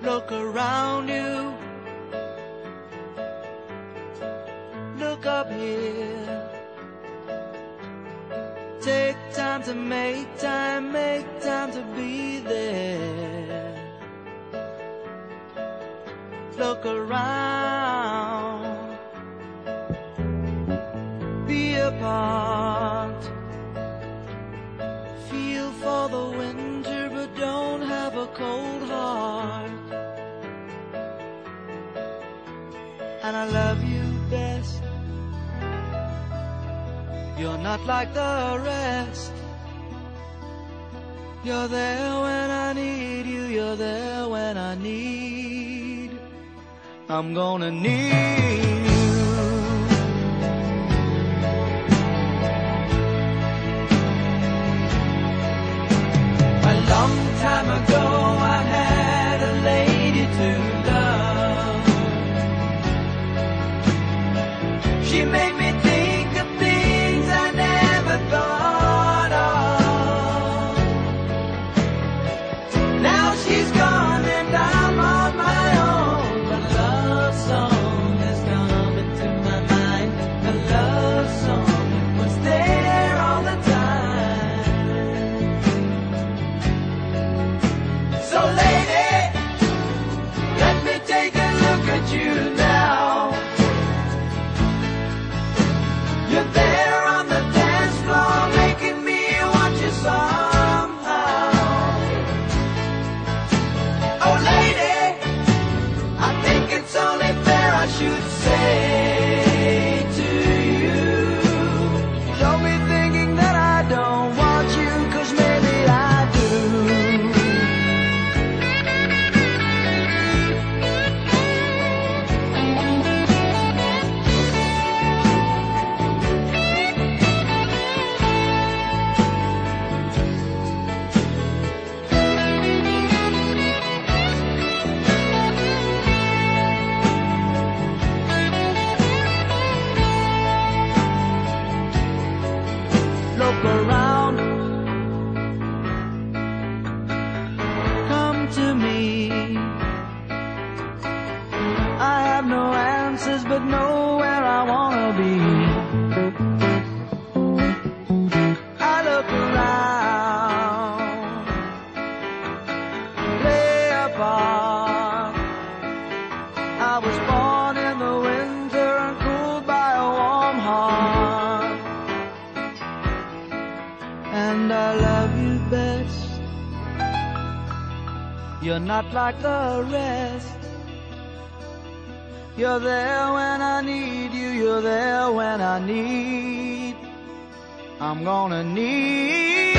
Look around you. Look up here. Take time to make time to be there. Look around. Be a part. Feel for the winter, but don't have a cold heart. And I love you best. You're not like the rest. You're there when I need you. You're there when I need. I'm gonna need you. A long time ago I had a lady to love. She made me think of things I never thought of. Now she's gone and I'm on my own. But a love song has come into my mind. A love song was there all the time. So lady, let me take a look at you now. You're there on the dance floor, making me want you somehow. Oh lady, I think it's only fair I should say to you. Don't be thinking that I don't want you, 'cause maybe I do. Look around. Come to me. I have no answers, but know where I wanna be. I look around. Play a part. I was born in the winter and cooled by a warm heart. And I love you best. You're not like the rest. You're there when I need you. You're there when I need. I'm gonna need